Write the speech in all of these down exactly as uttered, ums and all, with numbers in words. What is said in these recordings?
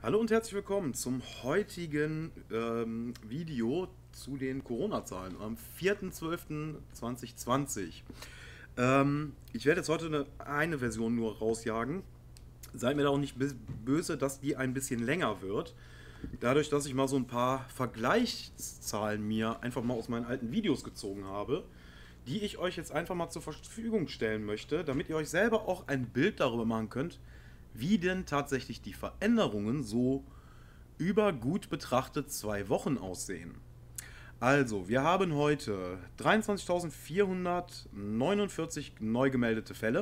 Hallo und herzlich willkommen zum heutigen ähm, Video zu den Corona-Zahlen am vierten zwölften zweitausendzwanzig. Ähm, ich werde jetzt heute eine, eine Version nur rausjagen. Seid mir da auch nicht böse, dass die ein bisschen länger wird. Dadurch, dass ich mal so ein paar Vergleichszahlen mir einfach mal aus meinen alten Videos gezogen habe, die ich euch jetzt einfach mal zur Verfügung stellen möchte, damit ihr euch selber auch ein Bild darüber machen könnt, wie denn tatsächlich die Veränderungen so über gut betrachtet zwei Wochen aussehen. Also, wir haben heute dreiundzwanzigtausendvierhundertneunundvierzig neu gemeldete Fälle,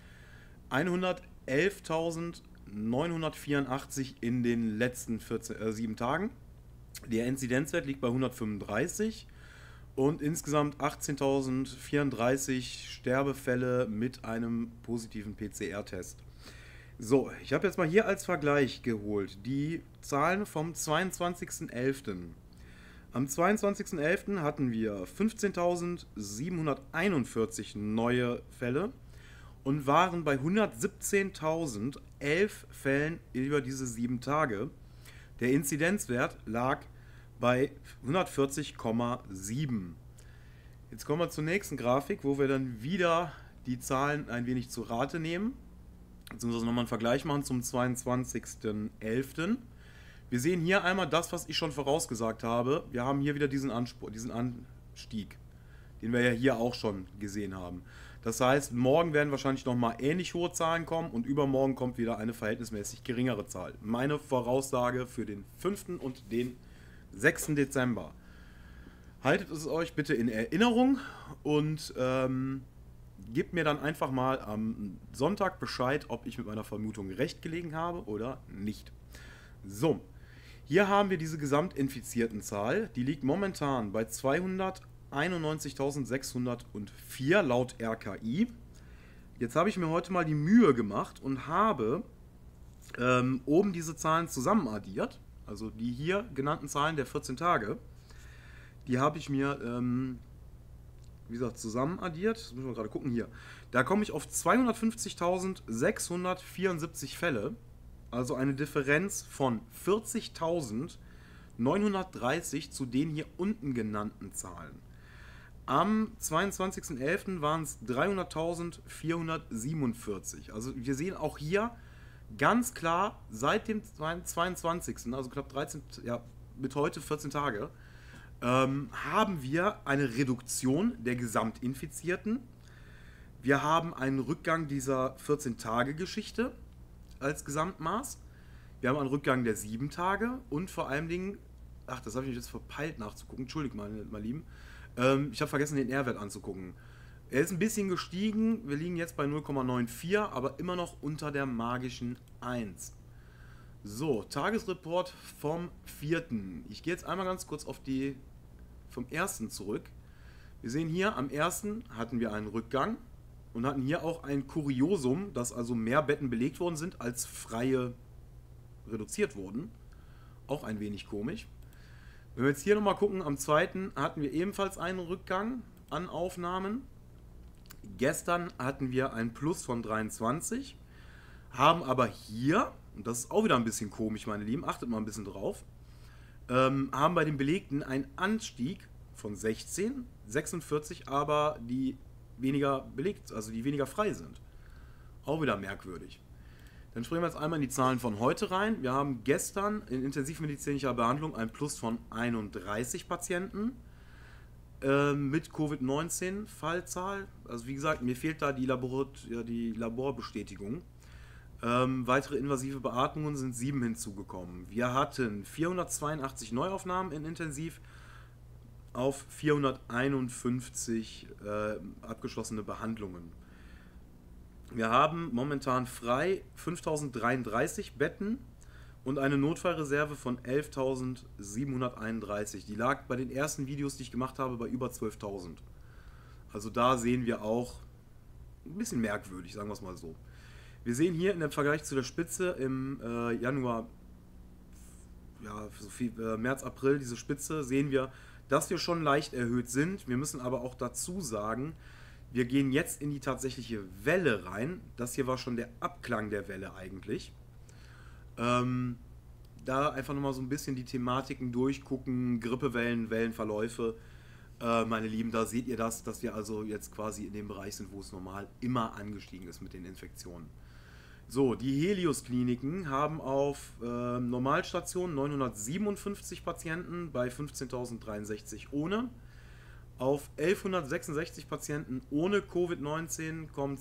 hundertelftausendneunhundertvierundachtzig in den letzten vierzehn, äh, sieben Tagen. Der Inzidenzwert liegt bei hundertfünfunddreißig und insgesamt achtzehntausendvierunddreißig Sterbefälle mit einem positiven P C R-Test. So, ich habe jetzt mal hier als Vergleich geholt die Zahlen vom zweiundzwanzigsten elften Am zweiundzwanzigsten elften hatten wir fünfzehntausendsiebenhunderteinundvierzig neue Fälle und waren bei hundertsiebzehntausенdelf Fällen über diese sieben Tage. Der Inzidenzwert lag bei hundertvierzig Komma sieben. Jetzt kommen wir zur nächsten Grafik, wo wir dann wieder die Zahlen ein wenig zu Rate nehmen, beziehungsweise nochmal einen Vergleich machen zum zweiundzwanzigsten elften Wir sehen hier einmal das, was ich schon vorausgesagt habe. Wir haben hier wieder diesen, Anspruch, diesen Anstieg, den wir ja hier auch schon gesehen haben. Das heißt, morgen werden wahrscheinlich nochmal ähnlich hohe Zahlen kommen und übermorgen kommt wieder eine verhältnismäßig geringere Zahl. Meine Voraussage für den fünften und den sechsten Dezember. Haltet es euch bitte in Erinnerung und ähm, gebt mir dann einfach mal am Sonntag Bescheid, ob ich mit meiner Vermutung recht gelegen habe oder nicht. So, hier haben wir diese gesamtinfizierten Zahl. Die liegt momentan bei zweihunderteinundneunzigtausendsechshundertvier laut R K I. Jetzt habe ich mir heute mal die Mühe gemacht und habe ähm, oben diese Zahlen zusammen addiert. Also die hier genannten Zahlen der vierzehn Tage. Die habe ich mir, ähm, wie gesagt, zusammen addiert. Das müssen wir gerade gucken hier. Da komme ich auf zweihundertfünfzigtausendsechshundertvierundsiebzig Fälle. Also eine Differenz von vierzigtausendneunhundertdreißig zu den hier unten genannten Zahlen. Am zweiundzwanzigsten elften waren es dreihunderttausendvierhundertsiebenundvierzig. Also wir sehen auch hier ganz klar seit dem zweiundzwanzigsten also knapp dreizehn, ja, mit heute vierzehn Tage, ähm, haben wir eine Reduktion der Gesamtinfizierten. Wir haben einen Rückgang dieser vierzehn-Tage-Geschichte als Gesamtmaß. Wir haben einen Rückgang der sieben Tage und vor allen Dingen, ach, das habe ich jetzt verpeilt nachzugucken, entschuldigt meine, meine Lieben, ähm, ich habe vergessen, den R-Wert anzugucken. Er ist ein bisschen gestiegen, wir liegen jetzt bei null Komma vierundneunzig, aber immer noch unter der magischen eins. So, Tagesreport vom vierten Ich gehe jetzt einmal ganz kurz auf die vom ersten zurück. Wir sehen hier, am ersten hatten wir einen Rückgang und hatten hier auch ein Kuriosum, dass also mehr Betten belegt worden sind, als freie reduziert wurden. Auch ein wenig komisch. Wenn wir jetzt hier nochmal gucken, am zweiten hatten wir ebenfalls einen Rückgang an Aufnahmen. Gestern hatten wir ein Plus von dreiundzwanzig, haben aber hier, und das ist auch wieder ein bisschen komisch, meine Lieben, achtet mal ein bisschen drauf, ähm, haben bei den Belegten einen Anstieg von sechzehn, sechsundvierzig, aber die weniger belegt, also die weniger frei sind. Auch wieder merkwürdig. Dann springen wir jetzt einmal in die Zahlen von heute rein. Wir haben gestern in intensivmedizinischer Behandlung ein Plus von einunddreißig Patienten äh, mit Covid neunzehn Fallzahl. Also wie gesagt, mir fehlt da die, Labor ja, die Laborbestätigung. Ähm, weitere invasive Beatmungen sind sieben hinzugekommen. Wir hatten vierhundertzweiundachtzig Neuaufnahmen in Intensiv auf vierhunderteinundfünfzig äh, abgeschlossene Behandlungen. Wir haben momentan frei fünftausenddreiunddreißig Betten und eine Notfallreserve von elftausendsiebenhunderteinunddreißig. Die lag bei den ersten Videos, die ich gemacht habe, bei über zwölftausend. Also da sehen wir auch ein bisschen merkwürdig, sagen wir es mal so. Wir sehen hier in dem Vergleich zu der Spitze im äh, Januar, ja, so viel, äh, März, April, diese Spitze, sehen wir, dass wir schon leicht erhöht sind. Wir müssen aber auch dazu sagen, wir gehen jetzt in die tatsächliche Welle rein. Das hier war schon der Abklang der Welle eigentlich. Ähm, da einfach nochmal so ein bisschen die Thematiken durchgucken, Grippewellen, Wellenverläufe. Äh, meine Lieben, da seht ihr das, dass wir also jetzt quasi in dem Bereich sind, wo es normal immer angestiegen ist mit den Infektionen. So, die Helios-Kliniken haben auf äh, Normalstationen neunhundertsiebenundfünfzig Patienten bei fünfzehntausenddreiundsechzig ohne. Auf elfhundertsechsundsechzig Patienten ohne Covid neunzehn kommen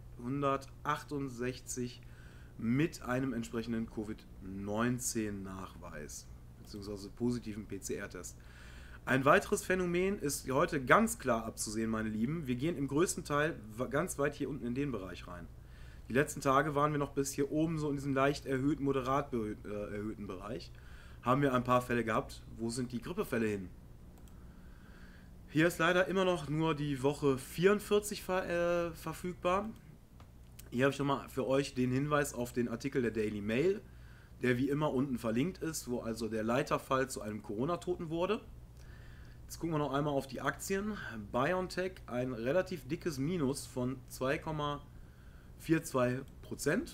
zweihundertachtundsechzig mit einem entsprechenden Covid neunzehn Nachweis bzw. positiven P C R-Test. Ein weiteres Phänomen ist heute ganz klar abzusehen, meine Lieben. Wir gehen im größten Teil ganz weit hier unten in den Bereich rein. Die letzten Tage waren wir noch bis hier oben so in diesem leicht erhöhten, moderat erhöhten Bereich. Haben wir ein paar Fälle gehabt. Wo sind die Grippefälle hin? Hier ist leider immer noch nur die Woche vierundvierzig ver äh, verfügbar. Hier habe ich nochmal für euch den Hinweis auf den Artikel der Daily Mail, der wie immer unten verlinkt ist, wo also der Leiterfall zu einem Corona-Toten wurde. Jetzt gucken wir noch einmal auf die Aktien. BioNTech ein relativ dickes Minus von zwei Komma vierundzwanzig Prozent.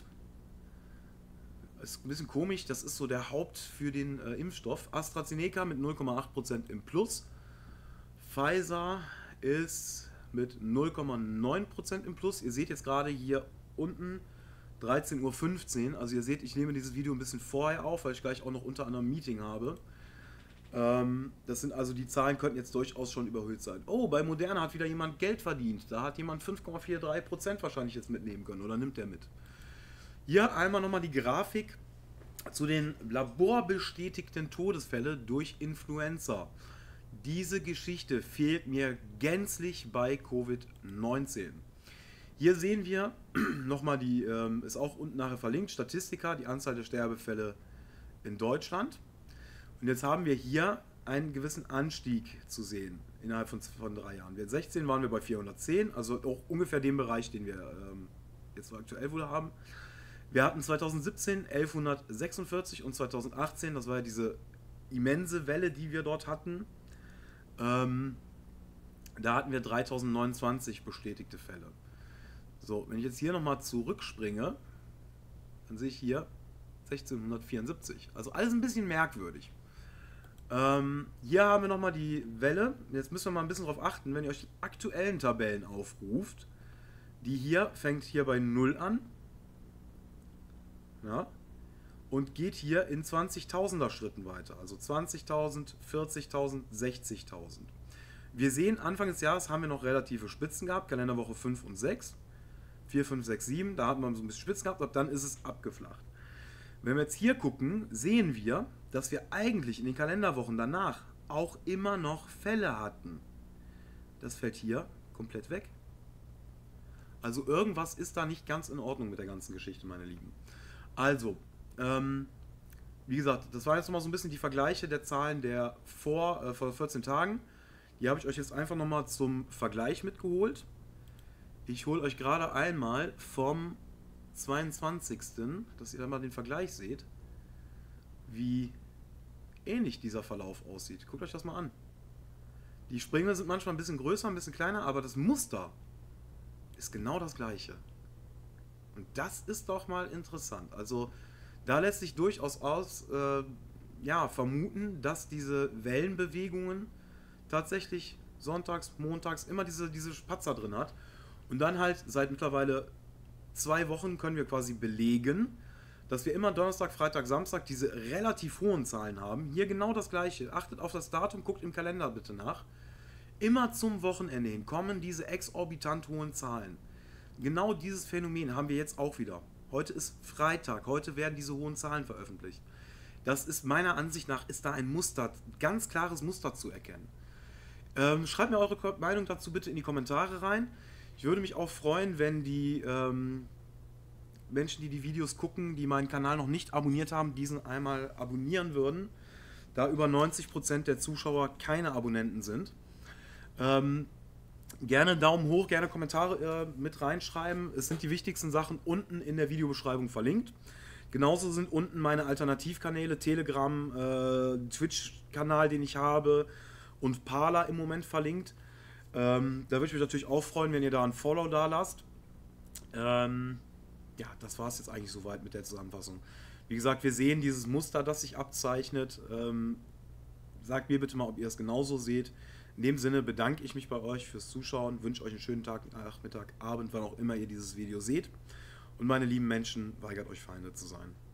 Ist ein bisschen komisch, das ist so der Haupt für den äh, Impfstoff. AstraZeneca mit null Komma acht Prozent im Plus. Pfizer ist mit null Komma neun Prozent im Plus. Ihr seht jetzt gerade hier unten dreizehn Uhr fünfzehn. Also ihr seht, ich nehme dieses Video ein bisschen vorher auf, weil ich gleich auch noch unter anderem ein Meeting habe. Ähm, das sind also die Zahlen, könnten jetzt durchaus schon überhöht sein. Oh, bei Moderna hat wieder jemand Geld verdient. Da hat jemand fünf Komma dreiundvierzig Prozent wahrscheinlich jetzt mitnehmen können. Oder nimmt der mit? Hier einmal nochmal die Grafik zu den laborbestätigten Todesfällen durch Influenza. Diese Geschichte fehlt mir gänzlich bei Covid neunzehn. Hier sehen wir nochmal die, ähm, ist auch unten nachher verlinkt, Statistika, die Anzahl der Sterbefälle in Deutschland. Und jetzt haben wir hier einen gewissen Anstieg zu sehen innerhalb von, von drei Jahren. Wir sechzehn waren wir bei vierhundertzehn, also auch ungefähr dem Bereich, den wir ähm, jetzt aktuell wohl haben. Wir hatten zweitausendsiebzehn elfhundertsechsundvierzig und zweitausendachtzehn, das war ja diese immense Welle, die wir dort hatten. Ähm, da hatten wir dreitausendneunundzwanzig bestätigte Fälle. So, wenn ich jetzt hier nochmal zurückspringe, dann sehe ich hier sechzehnhundertvierundsiebzig. Also alles ein bisschen merkwürdig. Ähm, hier haben wir nochmal die Welle. Jetzt müssen wir mal ein bisschen darauf achten, wenn ihr euch die aktuellen Tabellen aufruft. Die hier fängt hier bei null an. Ja. Und geht hier in zwanzigtausender Schritten weiter. Also zwanzigtausend, vierzigtausend, sechzigtausend. Wir sehen, Anfang des Jahres haben wir noch relative Spitzen gehabt. Kalenderwoche fünf und sechs. vier, fünf, sechs, sieben. Da hatten wir so ein bisschen Spitzen gehabt. Ab dann ist es abgeflacht. Wenn wir jetzt hier gucken, sehen wir, dass wir eigentlich in den Kalenderwochen danach auch immer noch Fälle hatten. Das fällt hier komplett weg. Also irgendwas ist da nicht ganz in Ordnung mit der ganzen Geschichte, meine Lieben. Also, ähm, wie gesagt, das war jetzt nochmal so ein bisschen die Vergleiche der Zahlen der vor, äh, vor vierzehn Tagen. Die habe ich euch jetzt einfach nochmal zum Vergleich mitgeholt. Ich hole euch gerade einmal vom zweiundzwanzigsten, dass ihr dann mal den Vergleich seht, wie ähnlich dieser Verlauf aussieht. Guckt euch das mal an. Die Sprünge sind manchmal ein bisschen größer, ein bisschen kleiner, aber das Muster ist genau das gleiche. Und das ist doch mal interessant. Also da lässt sich durchaus aus, äh, ja, vermuten, dass diese Wellenbewegungen tatsächlich sonntags, montags immer diese, diese Patzer drin hat. Und dann halt seit mittlerweile zwei Wochen können wir quasi belegen, dass wir immer Donnerstag, Freitag, Samstag diese relativ hohen Zahlen haben. Hier genau das gleiche. Achtet auf das Datum, guckt im Kalender bitte nach. Immer zum Wochenende hin kommen diese exorbitant hohen Zahlen. Genau dieses Phänomen haben wir jetzt auch wieder. Heute ist Freitag, heute werden diese hohen Zahlen veröffentlicht. Das ist meiner Ansicht nach, ist da ein Muster, ganz klares Muster zu erkennen. Ähm, schreibt mir eure Meinung dazu bitte in die Kommentare rein. Ich würde mich auch freuen, wenn die ähm, Menschen, die die Videos gucken, die meinen Kanal noch nicht abonniert haben, diesen einmal abonnieren würden, da über neunzig Prozent der Zuschauer keine Abonnenten sind. Ähm, gerne Daumen hoch, gerne Kommentare äh, mit reinschreiben. Es sind die wichtigsten Sachen unten in der Videobeschreibung verlinkt. Genauso sind unten meine Alternativkanäle, Telegram, äh, Twitch-Kanal, den ich habe, und Parler im Moment verlinkt. Ähm, da würde ich mich natürlich auch freuen, wenn ihr da ein Follow da lasst. Ähm, ja, das war es jetzt eigentlich soweit mit der Zusammenfassung. Wie gesagt, wir sehen dieses Muster, das sich abzeichnet. Ähm, sagt mir bitte mal, ob ihr es genauso seht. In dem Sinne bedanke ich mich bei euch fürs Zuschauen, wünsche euch einen schönen Tag, Nachmittag, Abend, wann auch immer ihr dieses Video seht. Und meine lieben Menschen, weigert euch Feinde zu sein.